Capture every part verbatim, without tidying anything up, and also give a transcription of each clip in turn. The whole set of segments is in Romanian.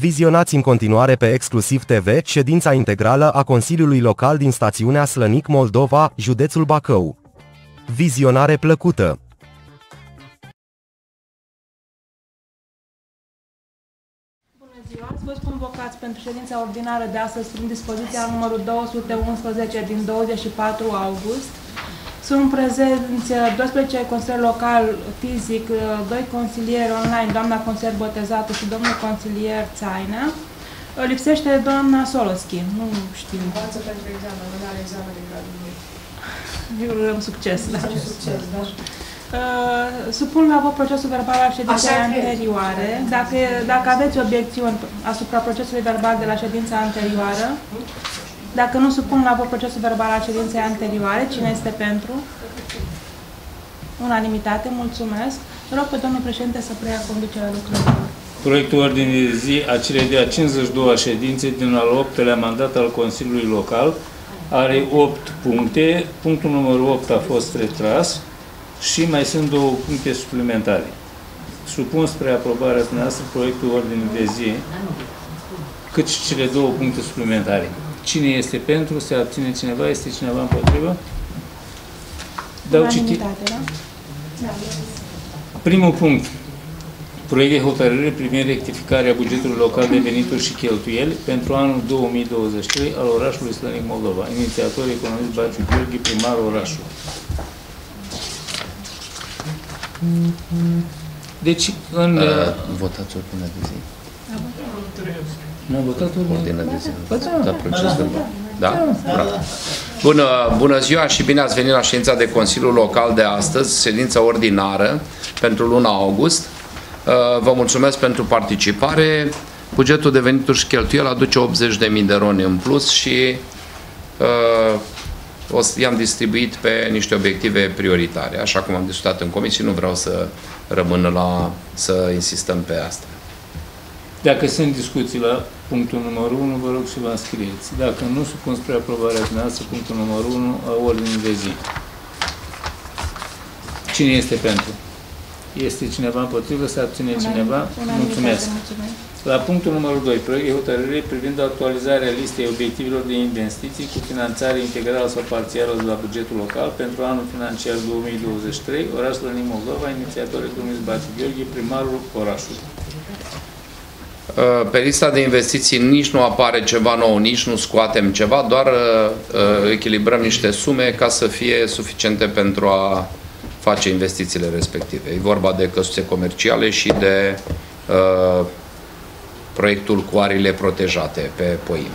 Vizionați în continuare pe Exclusiv T V ședința integrală a Consiliului Local din stațiunea Slănic, Moldova, județul Bacău. Vizionare plăcută! Bună ziua! Ați fost convocați pentru ședința ordinară de astăzi prin dispoziția numărul două sute unsprezece din douăzeci și patru august. Sunt prezenți doisprezece consilieri local fizic, doi consilieri online, doamna consilier Botezatu și domnul consilier Țainea. Lipsește doamna Soloschi. Nu știu. Învață pentru examen, nu are examen de gradul doi. Eu urăm succes. Da. Succes, da. Uh, supun la vot procesul verbal al ședinței anterioare. Dacă, dacă aveți obiecțiuni asupra procesului verbal de la ședința anterioară, dacă nu supun la vot procesul verbal al ședinței anterioare, cine este pentru? Unanimitate, mulțumesc. Rog pe domnul președinte să preia conducerea lucrărilor. Proiectul ordinii de zi a celei de-a cincizeci și a doua ședințe din al optulea mandat al Consiliului Local are opt puncte. Punctul numărul opt a fost retras și mai sunt două puncte suplimentare. Supun spre aprobarea dumneavoastră proiectul ordinii de zi, cât și cele două puncte suplimentare. Cine este pentru? Se abține cineva? Este cineva împotrivă? Dau citi... da? Primul punct. Proiect de hotărâre privind rectificarea bugetului local de venituri și cheltuieli pentru anul două mii douăzeci și trei al orașului Slănic, Moldova. Inițiator economist Baciu Gheorghe, primarul orașului. Deci, în... Uh, votați ordinea de zi. Nu am votat ordinea de zi. Da, proces verbal. Da? Da. Bună, bună ziua și bine ați venit la ședința de Consiliul Local de astăzi, ședința ordinară pentru luna august. Vă mulțumesc pentru participare. Bugetul de venituri și cheltuieli aduce optzeci de mii de roni în plus și uh, i-am distribuit pe niște obiective prioritare. Așa cum am discutat în comisie, nu vreau să rămân la să insistăm pe asta. Dacă sunt discuții la punctul numărul unu, vă rog să vă înscrieți. Dacă nu, supun spre aprobarea dumneavoastră punctul numărul unu a ordinii de zi. Cine este pentru? Este cineva împotrivă? Se abține cineva? Mulțumesc. La punctul numărul doi, proiect de hotărâre privind actualizarea listei obiectivelor de investiții cu finanțare integrală sau parțială de la bugetul local pentru anul financiar două mii douăzeci și trei, orașul Slănic, Moldova, inițiator economist Baciu Gheorghe, primarul orașului. Pe lista de investiții nici nu apare ceva nou, nici nu scoatem ceva, doar uh, echilibrăm niște sume ca să fie suficiente pentru a face investițiile respective. E vorba de căsuțe comerciale și de uh, proiectul cu arile protejate pe Poim.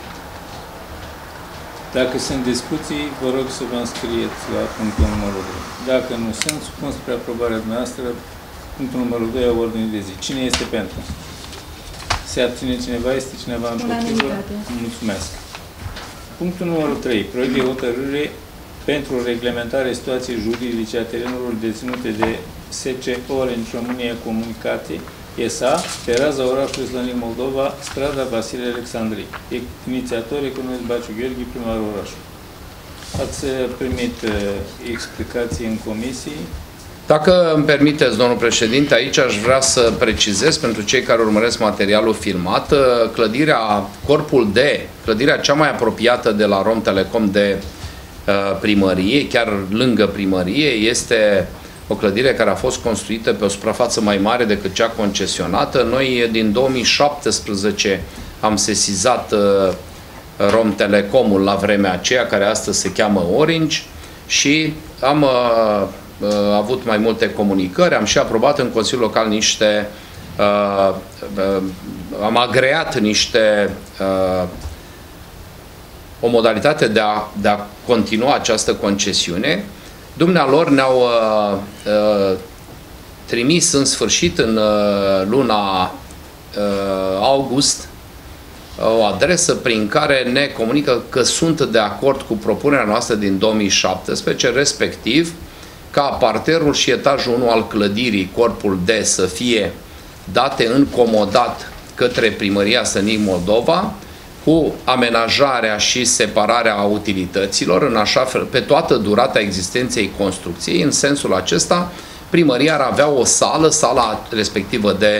Dacă sunt discuții, vă rog să vă înscrieți la punctul numărul doi. Dacă nu sunt, supun spre aprobarea dumneavoastră punctul numărul doi a ordinii de zi. Cine este pentru? Se abține cineva? Este cineva împotrivă? Mulțumesc. Punctul numărul trei. Proiect de hotărâre pentru reglementarea situației juridice a terenurilor deținute de S C Orange România Comunicații S A pe raza orașului Slănic, Moldova, strada Vasile Alexandrii. Inițiator economist Baciu Gheorghe, primarul orașului. Ați primit uh, explicații în comisii. Dacă îmi permiteți, domnul președinte, aici aș vrea să precizez pentru cei care urmăresc materialul filmat, clădirea, corpul D, clădirea cea mai apropiată de la Romtelecom de uh, primărie, chiar lângă primărie, este o clădire care a fost construită pe o suprafață mai mare decât cea concesionată. Noi din două mii șaptesprezece am sesizat uh, Romtelecomul la vremea aceea, care astăzi se cheamă Orange, și am uh, a avut mai multe comunicări, am și aprobat în Consiliul Local niște, uh, uh, am agreat niște, uh, o modalitate de a, de a continua această concesiune. Dumnealor ne-au uh, uh, trimis în sfârșit în uh, luna uh, august o adresă prin care ne comunică că sunt de acord cu propunerea noastră din două mii șaptesprezece, respectiv ca parterul și etajul unu al clădirii, corpul D, să fie date în comodat către Primăria Slănic, Moldova, cu amenajarea și separarea utilităților, în așa fel, pe toată durata existenței construcției. În sensul acesta, primăria ar avea o sală, sala respectivă de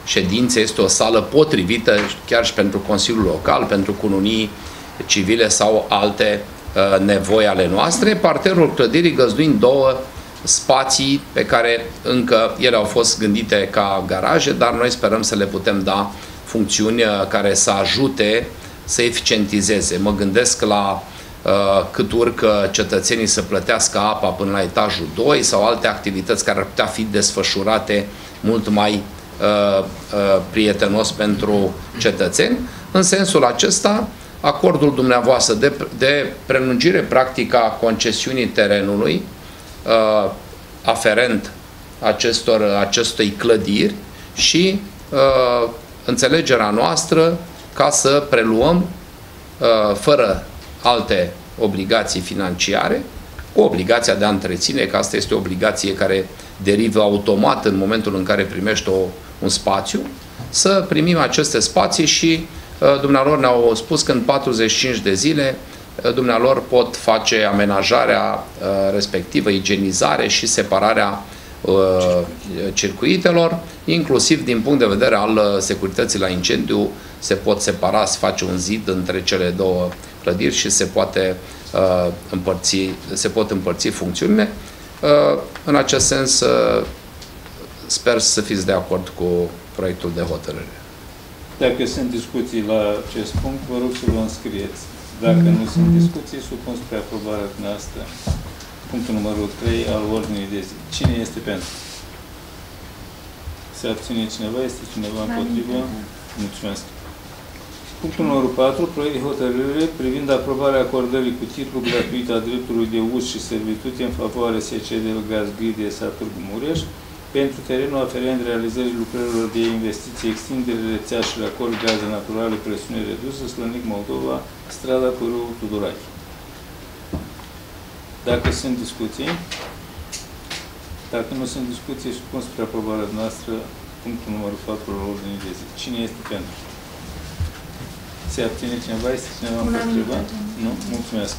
ședințe este o sală potrivită chiar și pentru Consiliul Local, pentru cununii civile sau alte uh, nevoi ale noastre. Parterul clădirii găzduind două spații pe care încă ele au fost gândite ca garaje, dar noi sperăm să le putem da funcțiuni care să ajute să eficientizeze. Mă gândesc la uh, cât urcă cetățenii să plătească apa până la etajul doi sau alte activități care ar putea fi desfășurate mult mai uh, uh, prietenos pentru cetățeni. În sensul acesta, acordul dumneavoastră de, de prelungire practică a concesiunii terenului uh, aferent acestor, acestei clădiri și uh, înțelegerea noastră ca să preluăm uh, fără alte obligații financiare, cu obligația de a întreține, că asta este o obligație care derivă automat în momentul în care primești o, un spațiu, să primim aceste spații și uh, dumnealor ne-au spus că în patruzeci și cinci de zile uh, dumnealor pot face amenajarea uh, respectivă, igienizare și separarea circuitelor, inclusiv din punct de vedere al securității la incendiu, se pot separa, se face un zid între cele două clădiri și se poate uh, împărți, se pot împărți funcțiunile. Uh, în acest sens, uh, sper să fiți de acord cu proiectul de hotărâre. Dacă sunt discuții la acest punct, vă rog să vă înscrieți. Dacă nu sunt discuții, supun spre aprobarea noastră. Punctul numărul trei al ordinii de zi. Cine este pentru? Se abține cineva? Este cineva împotrivă? Mulțumesc. Punctul numărul patru. Proiect de hotărâre privind aprobarea acordării cu titlu gratuit a dreptului de uz și servitute în favoarea S C D Gaz Gride Satul Mureș pentru terenul aferent realizării lucrărilor de investiție, extindere, rețea și racord gaze naturale, presiune redusă, Slănic, Moldova, strada Pârâul Tudorache. Dacă sunt discuții, dacă nu sunt discuții, supun spre aprobarea noastră punctul numărul patru al ordinii de zi. Cine este pentru? Se abține cineva? Este cineva împotriva? Nu? Mulțumesc.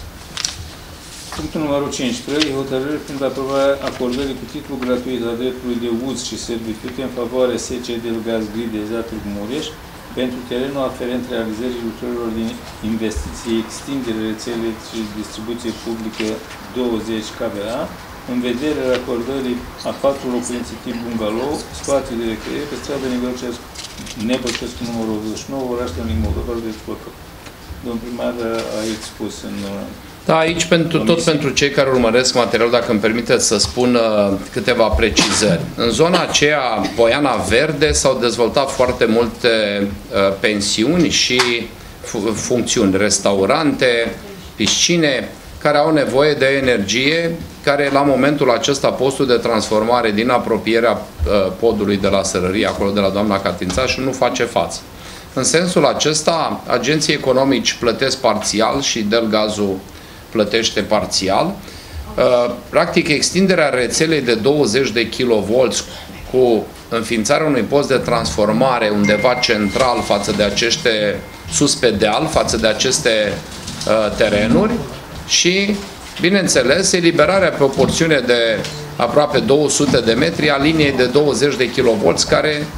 Punctul numărul cinci. Proiect hotărâri prin aprobarea acordării cu titlu gratuit a dreptului de uz și servitute în favoarea S C D Gaz Gride Zatul Mureș pentru terenul aferent realizării lucrărilor din investiții, extindere rețele și distribuție publică douăzeci K V A, în vederea acordării a patru locuințe tip bungalow, spații de recreere pe strada Nepăscescu numărul optzeci și nouă, oraș Slănic, Moldova, de Bacău. Domnul primar a expus în... Da, aici pentru, tot pentru cei care urmăresc material, dacă îmi permiteți să spun uh, câteva precizări. În zona aceea, Poiana Verde, s-au dezvoltat foarte multe uh, pensiuni și funcțiuni, restaurante, piscine, care au nevoie de energie, care la momentul acesta postul de transformare din apropierea uh, podului de la Sărărie, acolo de la doamna Catințaș, nu face față. În sensul acesta, agenții economici plătesc parțial și Delgazul plătește parțial. Practic, extinderea rețelei de douăzeci de kilovolți cu înființarea unui post de transformare undeva central față de aceste, sus pe deal, față de aceste terenuri și, bineînțeles, eliberarea pe o porțiune de aproape două sute de metri a liniei de douăzeci de kilovolți care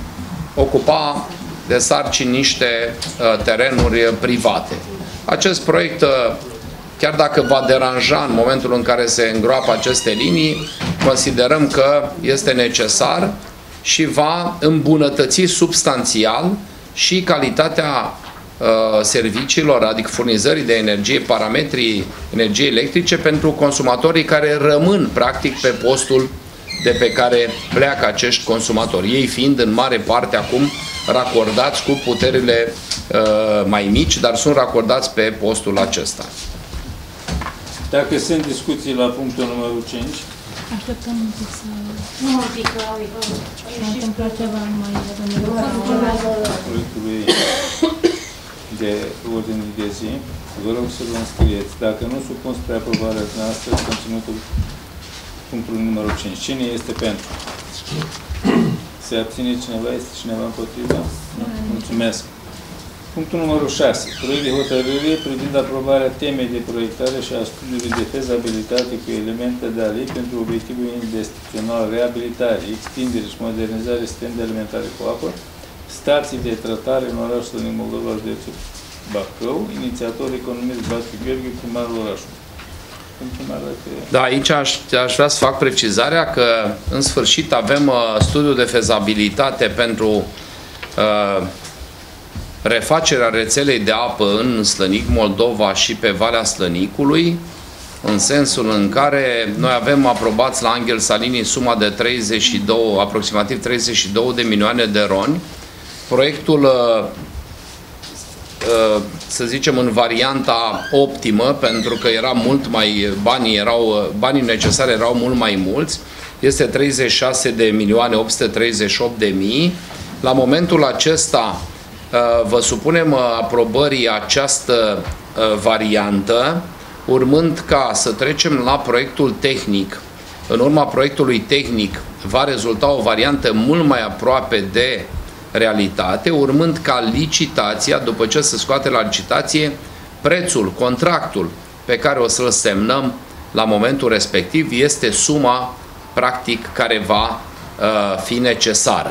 ocupa de sarcini niște terenuri private. Acest proiect, chiar dacă va deranja în momentul în care se îngroapă aceste linii, considerăm că este necesar și va îmbunătăți substanțial și calitatea uh, serviciilor, adică furnizării de energie, parametrii energiei electrice pentru consumatorii care rămân practic pe postul de pe care pleacă acești consumatori, ei fiind în mare parte acum racordați cu puterile uh, mai mici, dar sunt racordați pe postul acesta. Dacă sunt discuții la punctul numărul cinci. Așteptăm un pic să... Nu un pic, că au s-a întâmplat ceva numai proiectului de ordine de zi. Vă rog să vă înscrieți. Dacă nu, supun spre aprobarea noastră conținutul punctului numărul cinci. Cine este pentru? Se abține cineva? Este cineva împotriva? Nu? Mulțumesc. Punctul numărul șase. Proiect de hotărâre privind aprobarea temei de proiectare și a studiului de fezabilitate cu elemente de alei pentru obiectivul investițional reabilitare, extindere și modernizare sistemului de alimentare cu apă stații de tratare în orașul Slănic Moldova, județul Bacău, inițiator economist Baciu Gheorghe, primarul orașului. Da, aici aș, aș vrea să fac precizarea că în sfârșit avem uh, studiul de fezabilitate pentru uh, refacerea rețelei de apă în Slănic Moldova și pe Valea Slănicului, în sensul în care noi avem aprobați la Angel Salini suma de treizeci și doi, aproximativ treizeci și două de milioane de roni. Proiectul, să zicem, în varianta optimă, pentru că era mult mai, banii, erau, banii necesari erau mult mai mulți, este treizeci și șase de milioane opt sute treizeci și opt de mii. La momentul acesta vă supunem aprobării această variantă, urmând ca să trecem la proiectul tehnic. În urma proiectului tehnic va rezulta o variantă mult mai aproape de realitate, urmând ca licitația, după ce se scoate la licitație, prețul, contractul pe care o să-l semnăm la momentul respectiv este suma, practic, care va uh, fi necesară.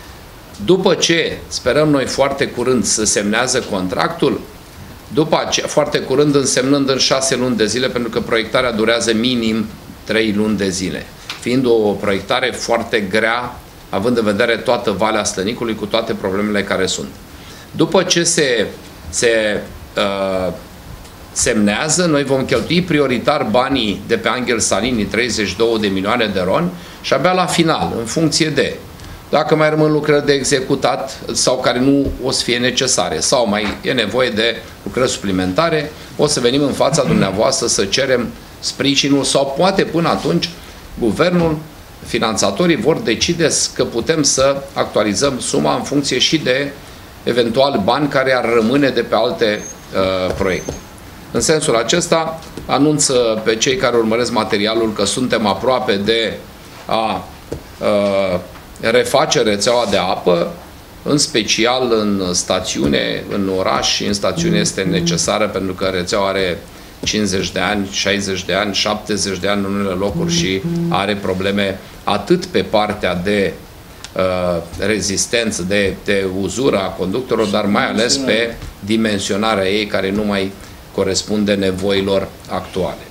După ce sperăm noi foarte curând să semnează contractul, după aceea, foarte curând însemnând în șase luni de zile, pentru că proiectarea durează minim trei luni de zile, fiind o proiectare foarte grea, având în vedere toată Valea Slănicului cu toate problemele care sunt. După ce se, se uh, semnează, noi vom cheltui prioritar banii de pe Angel Salini, treizeci și două de milioane de roni, și abia la final, în funcție de dacă mai rămân lucrări de executat sau care nu o să fie necesare sau mai e nevoie de lucrări suplimentare, o să venim în fața dumneavoastră să cerem sprijinul sau poate până atunci guvernul, finanțatorii vor decide că putem să actualizăm suma în funcție și de eventual bani care ar rămâne de pe alte uh, proiecte. În sensul acesta, anunț pe cei care urmăresc materialul că suntem aproape de a uh, reface rețeaua de apă, în special în stațiune, în oraș și în stațiune este necesară pentru că rețeaua are cincizeci de ani, șaizeci de ani, șaptezeci de ani în unele locuri și are probleme atât pe partea de uh, rezistență, de, de uzură a conductorilor, dar mai ales pe dimensionarea ei care nu mai corespunde nevoilor actuale.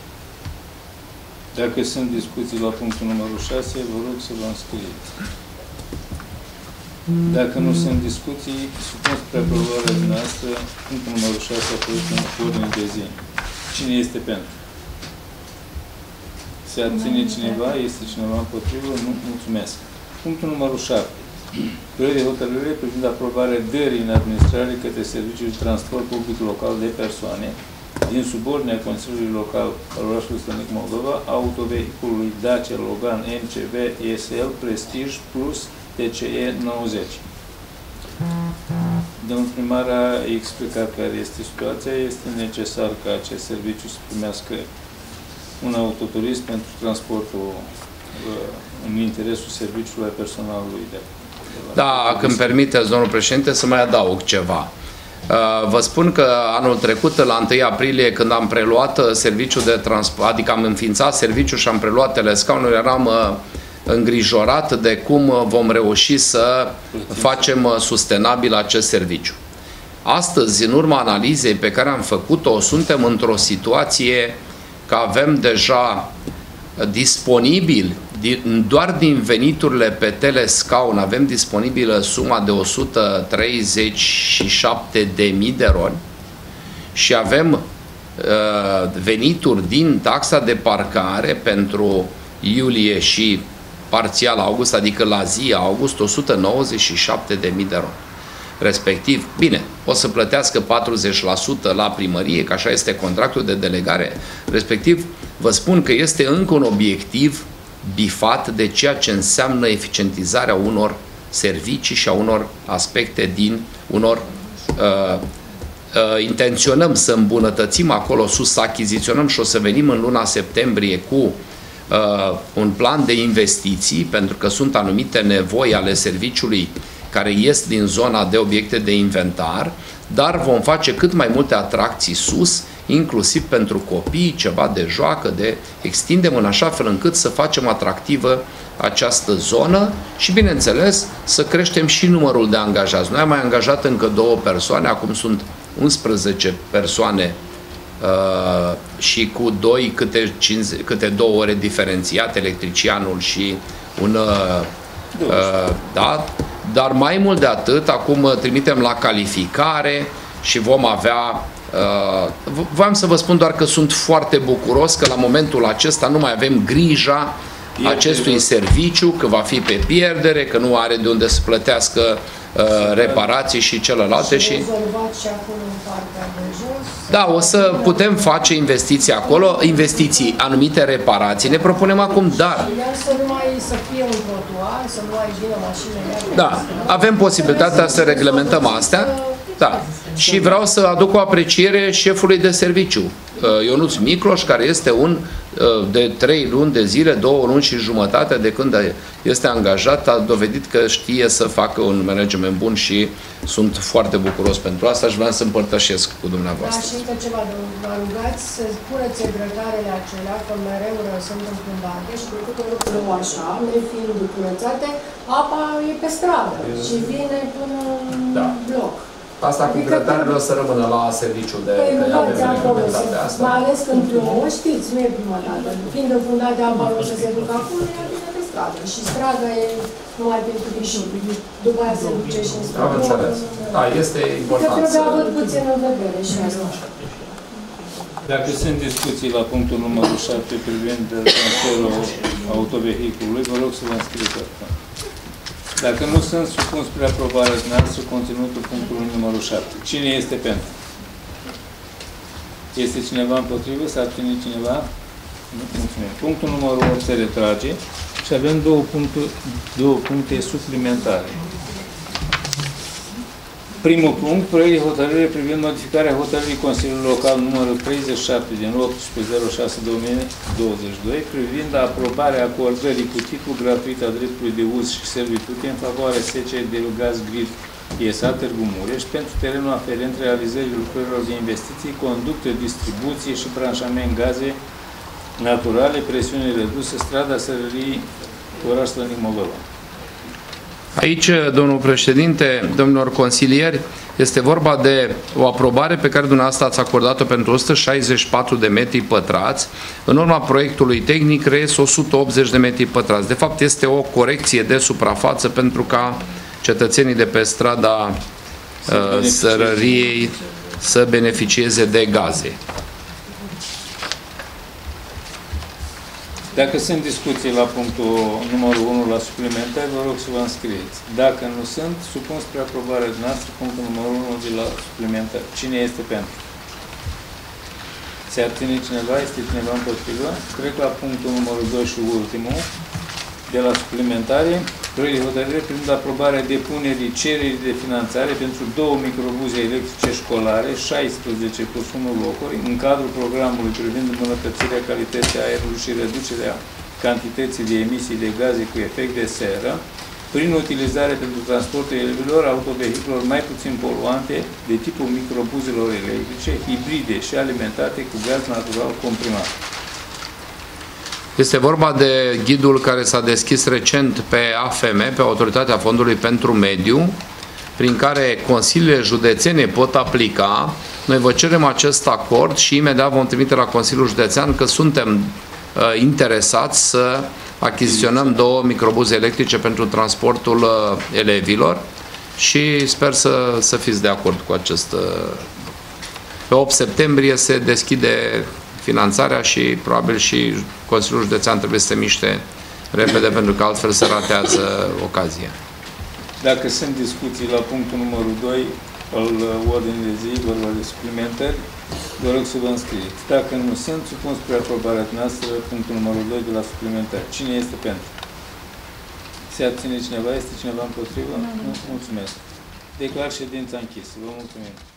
Dacă sunt discuții la punctul numărul șase, vă rog să vă înscrieți. Dacă nu sunt discuții, supun spre aprobarea dumneavoastră punctul numărul șase a proiectului cu ordine de zi. Cine este pentru? Se abține cineva? Este cineva împotrivă? Nu? Mulțumesc. Punctul numărul șapte. Proiect de hotărâre privind aprobarea dării în administrare către serviciul de transport public local de persoane din subordinea Consiliului Local al orașului Slănic Moldova, autovehiculului Dacia Logan M C V S L Prestige Plus T C E nouăzeci. Domnul primar a explicat care este situația. Este necesar ca acest serviciu să primească un autoturism pentru transportul în interesul serviciului a personalului de, de la Da, când permiteți, domnul președinte, să mai adaug ceva. Vă spun că anul trecut, la întâi aprilie, când am preluat serviciul de transport, adică am înființat serviciul și am preluat telescaunul, eram îngrijorat de cum vom reuși să facem sustenabil acest serviciu. Astăzi, în urma analizei pe care am făcut-o, suntem într-o situație că avem deja disponibil, doar din veniturile pe telescaun, avem disponibilă suma de o sută treizeci și șapte de mii de roni și avem uh, venituri din taxa de parcare pentru iulie și parțial august, adică la zi august, o sută nouăzeci și șapte de mii de roni. Respectiv, bine, o să plătească patruzeci la sută la primărie, că așa este contractul de delegare, respectiv, vă spun că este încă un obiectiv bifat de ceea ce înseamnă eficientizarea unor servicii și a unor aspecte din unor uh, uh, intenționăm să îmbunătățim acolo sus, să achiziționăm și o să venim în luna septembrie cu uh, un plan de investiții, pentru că sunt anumite nevoi ale serviciului care ies din zona de obiecte de inventar, dar vom face cât mai multe atracții sus, inclusiv pentru copii, ceva de joacă, de extindem în așa fel încât să facem atractivă această zonă și, bineînțeles, să creștem și numărul de angajați. Noi am mai angajat încă două persoane, acum sunt unsprezece persoane uh, și cu doi câte, cincizeci, câte două ore diferențiate, electricianul și un... Uh, uh, da, dar mai mult de atât, acum trimitem la calificare și vom avea... Uh, voiam să vă spun doar că sunt foarte bucuros că la momentul acesta nu mai avem grija acestui serviciu, că va fi pe pierdere, că nu are de unde să plătească uh, reparații și celelalte. Și, și... Da, o să putem face investiții acolo, investiții, anumite reparații. Ne propunem acum, dar... Să nu mai să fie un trotuar, să nu mai vină mașinile. Da, avem posibilitatea să reglementăm astea. Da. Și vreau să aduc o apreciere șefului de serviciu, Ionuț Micloș, care este un de trei luni de zile, două luni și jumătate de când este angajat, a dovedit că știe să facă un management bun și sunt foarte bucuros pentru asta și vreau să împărtășesc cu dumneavoastră. Da, și încă ceva, vă rugați să puneți grătarele acelea, că mereu sunt înfundate și pentru că lucrurile așa, nefiind curățate, apa e pe stradă și vine până în da. bloc. Asta cu grătarele o să rămână la serviciul de... Păi rugați acolo, mai ales când plouă, știți, nu e prima dată. Fiind înfundate apa o să se ducă acolo, ea vine pe stradă. Și strada e numai pentru pișuri. După aia se duce și în stradă. Am înțeles. Da, este important să... Că trebuie avut puțin în vedere și asta. Dacă sunt discuții la punctul numărul șapte privind transferul autovehiculului, vă rog să vă înscrieți asta. Dacă nu sunt, supun spre aprobarea dumneavoastră conținutul punctului numărul șapte. Cine este pentru? Este cineva împotrivă? S-ar ține cineva? Nu, mulțumim. Punctul numărul opt se retrage și avem două puncte, două puncte suplimentare. Primul punct, proiect de hotărâre privind modificarea hotărârii Consiliului Local numărul treizeci și șapte din optsprezece zero șase două mii douăzeci și doi privind aprobarea acordării cu titlu gratuit a dreptului de uz și servitute în favoarea S C de Gaz Grid E S A Târgu Mureș pentru terenul aferent realizării lucrărilor de investiții, conducte, distribuție și branșament gaze naturale, presiune redusă, strada Sărării, oraș Slănic, Moldova. Aici, domnul președinte, domnilor consilieri, este vorba de o aprobare pe care dumneavoastră ați acordat-o pentru o sută șaizeci și patru de metri pătrați. În urma proiectului tehnic reies o sută optzeci de metri pătrați. De fapt, este o corecție de suprafață pentru ca cetățenii de pe strada uh, Sărăriei să beneficieze de gaze. Dacă sunt discuții la punctul numărul unu la suplimentare, vă rog să vă înscrieți. Dacă nu sunt, supun spre aprobarea noastră punctul numărul unu de la suplimentare. Cine este pentru? Se abține cineva? Este cineva împotrivă? Trec la punctul numărul doi și ultimul de la suplimentare. Proiect de hotărâre privind aprobarea depunerii cererii de finanțare pentru două microbuze electrice școlare, șaisprezece plus unu locuri, în cadrul programului privind îmbunătățirea calității aerului și reducerea cantității de emisii de gaze cu efect de seră, prin utilizare pentru transportul elevilor, autovehiculor mai puțin poluante, de tipul microbuzelor electrice, hibride și alimentate cu gaz natural comprimat. Este vorba de ghidul care s-a deschis recent pe A F M, pe Autoritatea Fondului pentru Mediu, prin care consiliile județene pot aplica. Noi vă cerem acest acord și imediat vom trimite la Consiliul Județean că suntem uh, interesați să achiziționăm două microbuze electrice pentru transportul uh, elevilor și sper să, să fiți de acord cu acest... Uh, pe opt septembrie se deschide finanțarea și probabil și Consiliul Județean trebuie să se miște repede pentru că altfel se ratează ocazia. Dacă sunt discuții la punctul numărul doi al ordinii de zi, vorba de suplimentări, vă rog să vă înscrieți. Dacă nu sunt, supun spre aprobarea noastră punctul numărul doi de la suplimentări. Cine este pentru? Se abține cineva? Este cineva împotrivă? Nu. Mulțumesc. Declar ședința închisă. Vă mulțumim.